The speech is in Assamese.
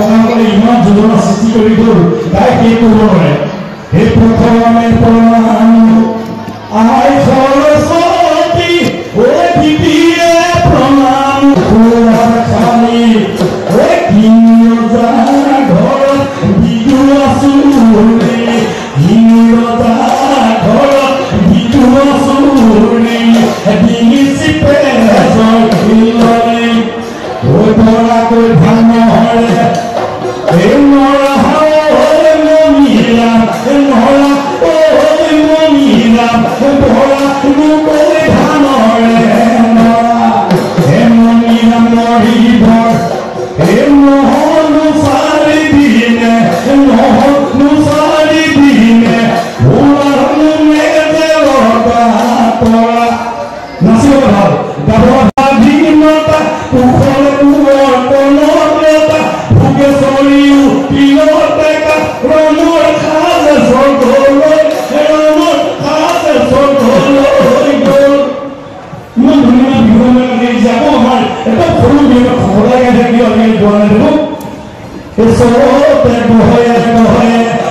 ককাসকলে ইমান যোজনা সৃষ্টি কৰি গ'ল তাই সেই কৰিব পাৰে সেই প্ৰথমে প্ৰমাণ আই সৰস্বতী ঐ দিবিয়ে প্ৰমাণ খুৰাৰ খালি ঐ কিৰজা ঘৰত বিজু আচুৰি কিৰজা ঘৰত বিজু আচুৰি ডিঙি চিপে জয় ঐ বৰাকৈ ভাল নহৰে এই নৰা ঐ মমিৰা নৰা ঐ মমিৰা বৰা কৈ ধানৰে নৰা হে মমিৰা মৰিব হে নহনো চাৰি দিনে নহনো চাৰি দিনে ওলানো মেজেলতা পৰা নাচিব ভাল গাব স্বাধীনতা কুশল কুৱৰ্তনতা ভোগেশ্বৰীও তিলতেকা ৰঙৰ খালে স্বৰ্গলৈ ৰঙৰ খালে স্বৰ্গলৈ গ'ল ইমান ধুনীয়া বিহু মেলা যাব আমাৰ এটা সৰু বিহু খবৰাই থাকে কিয় আমি যোৱা নাই দেখোন ওচৰতে বহে বহে